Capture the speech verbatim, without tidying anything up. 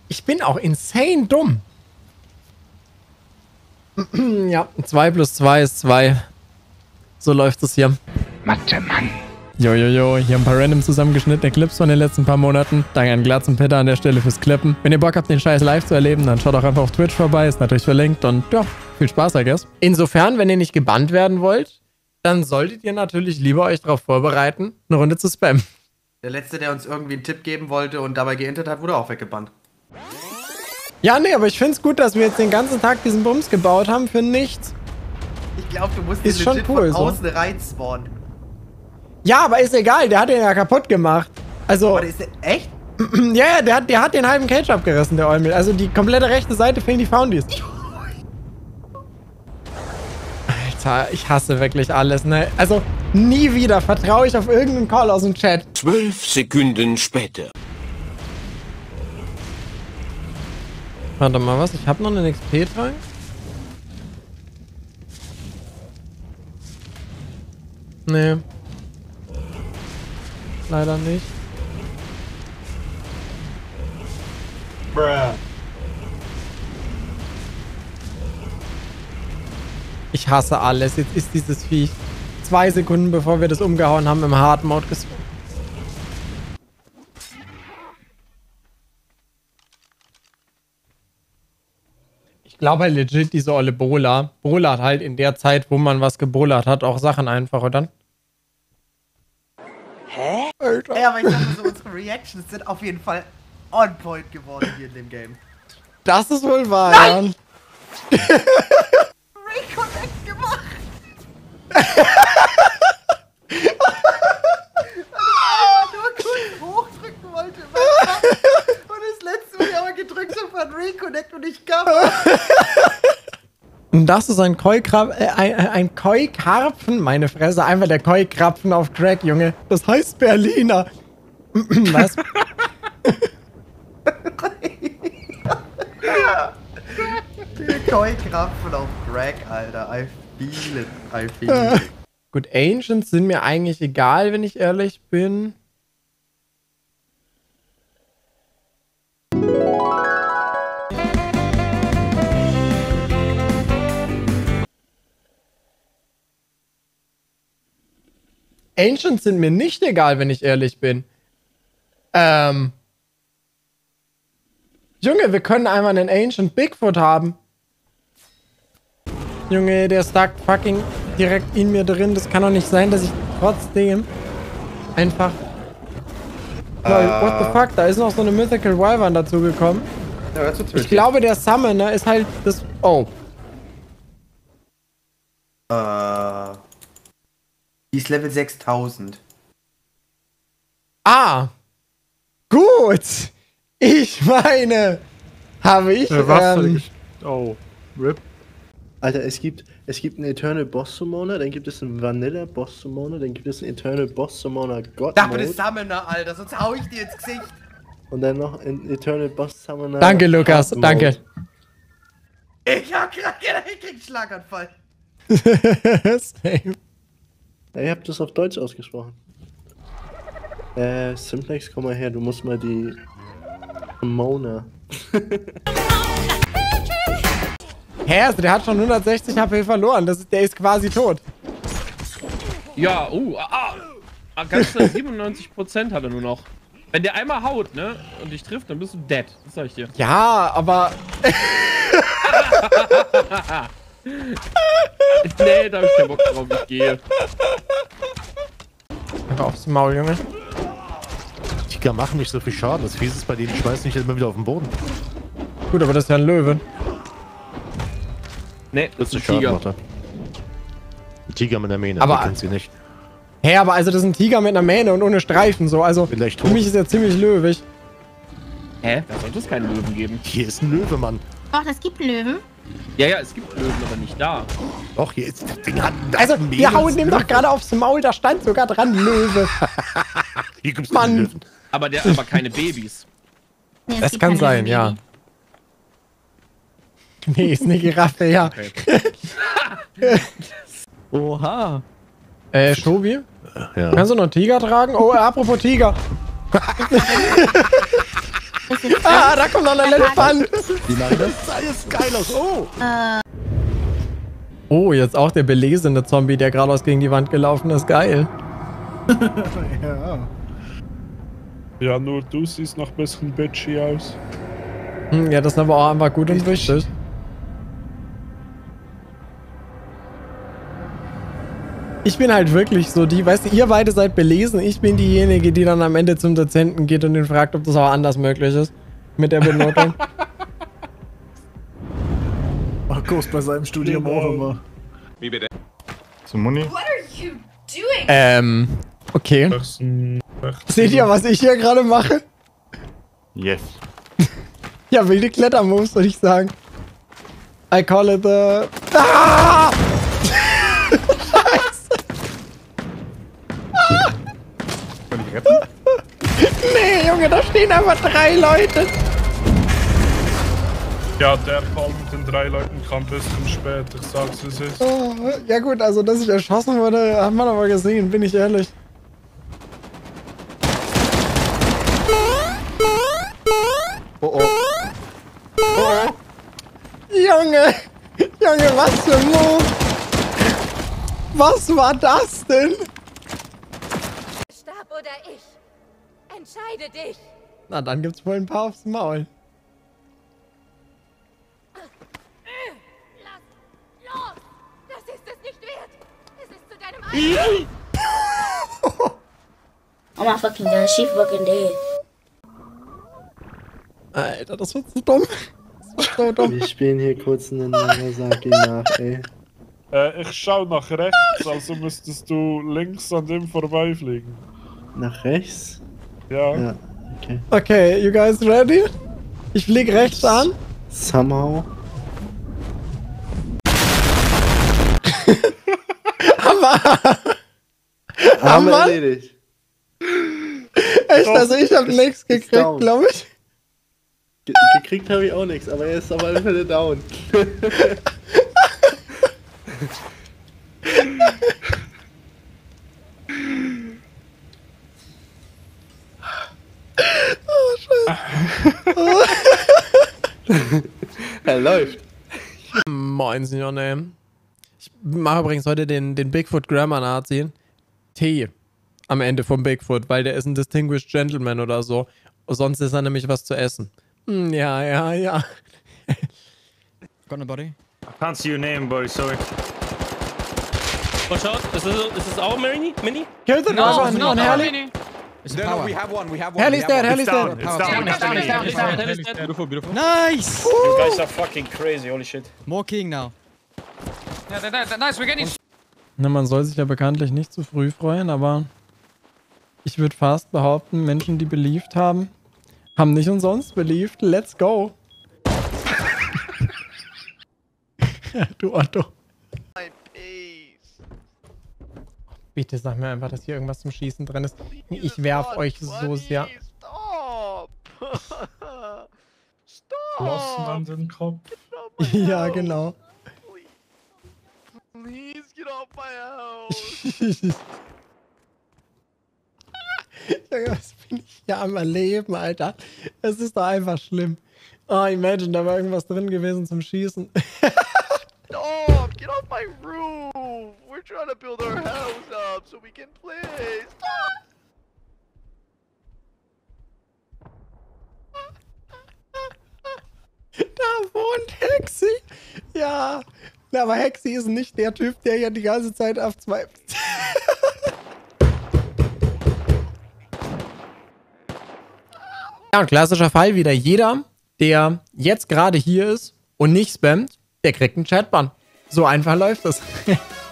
Ich bin auch insane dumm. Ja, zwei plus zwei ist zwei. So läuft es hier. Mathe, Mann. Jojojo, hier ein paar random zusammengeschnittene Clips von den letzten paar Monaten. Danke an Glatz und Peter an der Stelle fürs Klippen. Wenn ihr Bock habt, den Scheiß live zu erleben, dann schaut auch einfach auf Twitch vorbei, ist natürlich verlinkt und ja, viel Spaß, I guess. Insofern, wenn ihr nicht gebannt werden wollt, dann solltet ihr natürlich lieber euch darauf vorbereiten, eine Runde zu spammen. Der Letzte, der uns irgendwie einen Tipp geben wollte und dabei geintert hat, wurde auch weggebannt. Ja, nee, aber ich find's gut, dass wir jetzt den ganzen Tag diesen Bums gebaut haben für nichts. Ich glaube, du musst Ist den schon legit cool, von so. außen rein spawnen. Ja, aber ist egal, der hat den ja kaputt gemacht. Also, Aber ist der echt? ja, ja, der hat, der hat den halben Cage abgerissen, der Eumel. Also die komplette rechte Seite fehlen die Foundies. Alter, ich hasse wirklich alles, ne? Also, nie wieder vertraue ich auf irgendeinen Call aus dem Chat. Zwölf Sekunden später. Warte mal, was? Ich habe noch einen X P-Trank? Nee. Leider nicht. Bruh. Ich hasse alles. Jetzt ist dieses Viech zwei Sekunden bevor wir das umgehauen haben im Hard Mode geswitcht. Ich glaube halt legit, diese olle Bola. Bola hat halt in der Zeit, wo man was gebollert hat, auch Sachen einfach, oder? Hä? Alter. Ja, aber ich dachte so, unsere Reactions sind auf jeden Fall on point geworden hier in dem Game. Das ist wohl wahr, Nein! ja. Reconnect gemacht! Nur kurz hochdrücken wollte. Und das letzte, was ich aber gedrückt habe, war ein Reconnect und ich kam. Und das ist ein Koi-Krapfen, äh, ein, ein Koi-Karpfen, meine Fresse, einfach der Koi-Krapfen auf Crack, Junge. Das heißt Berliner. Was? Der Koi-Krapfen auf Crack, Alter. I feel it. I feel it. Gut, Ancients sind mir eigentlich egal, wenn ich ehrlich bin. Ancients sind mir nicht egal, wenn ich ehrlich bin. Ähm. Junge, wir können einmal einen Ancient Bigfoot haben. Junge, der stackt fucking direkt in mir drin. Das kann doch nicht sein, dass ich trotzdem einfach... Uh. What the fuck? Da ist noch so eine Mythical Wyvern dazugekommen. Ja, das ist Ich glaube, der Summoner ist halt das... Oh. Äh... Die ist Level sechstausend. Ah! Gut! Ich meine... Habe ich... Äh, was ähm, oh, RIP. Alter, es gibt, es gibt einen Eternal Boss Summoner, dann gibt es einen Vanilla Boss Summoner, dann gibt es einen Eternal Boss Summoner God Dafür Mode ist Summoner, Alter, sonst hau ich dir ins Gesicht. und dann noch einen Eternal Boss Summoner. Danke, Lukas. Hard Danke. Mode. Ich hab grad gedacht, ich krieg einen Schlaganfall. Same. Ja, ihr habt das auf Deutsch ausgesprochen. Äh, Simplex, komm mal her, du musst mal die Mona. Hä, also der hat schon hundertsechzig H P verloren. Das ist, der ist quasi tot. Ja, uh, ah, ah, ganz schnell, siebenundneunzig Prozent hat er nur noch. Wenn der einmal haut, ne, und dich trifft, dann bist du dead. Das sag ich dir. Ja, aber... Nee, da hab ich keinen Bock drauf, ich gehe. Einfach aufs Maul, Junge. Tiger machen nicht so viel Schaden. Das Fies ist bei denen, schmeißt nicht immer wieder auf den Boden. Gut, aber das ist ja ein Löwe. Nee, das ist ein Schaden Tiger. macht er. Ein Tiger mit der Mähne, Aber- du kennst sie nicht. Hä, aber also das ist ein Tiger mit einer Mähne und ohne Streifen so. Also Vielleicht für tot. mich ist er ziemlich löwig. Hä? Da sollte es keinen Löwen geben. Hier ist ein Löwe, Mann. Doch, es gibt Löwen. Ja, ja, es gibt Löwen, aber nicht da. Doch, hier ist das Ding hat das Also, Mädels- wir hauen dem doch gerade aufs Maul, da stand sogar dran Löwe. Hier gibt's Mann. einen Löwen. Aber der aber keine Babys. Nee, es Das gibt kann keine sein, Löwen, ja. Baby. Nee, ist eine Giraffe, ja. Okay. Oha. Äh, Shobi? Ja. Kannst du noch einen Tiger tragen? Oh, äh, apropos Tiger. Das ist Ah, da kommt noch ein Elefant. Wie machen das? Das sah jetzt geil aus. Oh! Oh, jetzt auch der belesene Zombie, der geradeaus gegen die Wand gelaufen ist. Geil. Ja. Ja, nur du siehst noch ein bisschen bitchy aus. Hm, ja, das ist aber auch einfach gut und wichtig. Ich bin halt wirklich so die, weißt du, ihr beide seid belesen, ich bin diejenige, die dann am Ende zum Dozenten geht und ihn fragt, ob das auch anders möglich ist. Mit der Benotung. Ach, Ghost bei seinem Studium auch immer. Wie bitte? Zum Muni? Ähm, okay. achtzehn, achtzehn. Seht ihr, was ich hier gerade mache? Yes. Ja, wilde Klettermoves, würde ich sagen. I call it the... Ah! Scheiße! Kann ich retten? Nee, Junge, da stehen einfach drei Leute. Ja, der Call mit den drei Leuten kam ein bisschen spät, ich sag's wie es ist. Oh, ja gut, also dass ich erschossen wurde, hat man aber gesehen, bin ich ehrlich. Oh oh. Oh oh. Junge! Junge, was für ein Move! Was war das denn? Stab oder ich. Entscheide dich. Na, dann gibt's wohl ein paar aufs Maul. Lass los! Das ist es nicht wert! Es ist zu deinem eigenen... Oh my fucking god, she fucking dead. Alter, das wird so dumm. Das wird so dumm. Wir spielen hier kurz einen Nagasaki nach, ey. Äh, ich schau nach rechts, also müsstest du links an dem vorbeifliegen. Nach rechts? Ja. Ja, okay. Okay, you guys ready? Ich flieg rechts an. Somehow. Hammer! Haben wir Hammer! erledigt. Echt, also ich hab Ist- nichts ist gekriegt, down. glaube ich. Ge gekriegt habe ich auch nichts, aber er ist auf alle Fälle down. Er läuft. Moin, Signore. Ich mache übrigens heute den, den Bigfoot Grammar Nazi. T am Ende vom Bigfoot, weil der ist ein Distinguished Gentleman oder so. Sonst ist er nämlich was zu essen. Hm, ja, ja, ja. Got nobody? I can't see your name, boy, sorry. Watch out, ist das, ist das auch Mini? Mini? Kill the No, one, no, on no, Heli. It's a power. have one, we have one. Heli's dead, Heli's down, dead. it's down, It's down, it's down, it's down, Heli ist dead. Beautiful, beautiful. Nice! You guys are fucking crazy, holy shit. More king now. Yeah, that, that, nice, we're getting... Na, man soll sich ja bekanntlich nicht zu früh freuen, aber ich würde fast behaupten, Menschen, die believed haben, haben nicht umsonst believed. Let's go. Du Otto. Bitte sag mir einfach, dass hier irgendwas zum Schießen drin ist. Ich werf euch so sehr. Lassen an den Kopf. Ja, genau. Please get off my house. Junge, was bin ich hier am Erleben, Alter? Es ist doch einfach schlimm. Oh, imagine, da war irgendwas drin gewesen zum Schießen. Stop! Get off my roof! We're trying to build our house up so we can play. Stop! Da wohnt Hexi. Ja. Na, aber Hexi ist nicht der Typ, der hier die ganze Zeit auf zwei... Ja, und klassischer Fall wieder. Jeder, der jetzt gerade hier ist und nicht spammt, der kriegt einen Chatban. So einfach läuft es.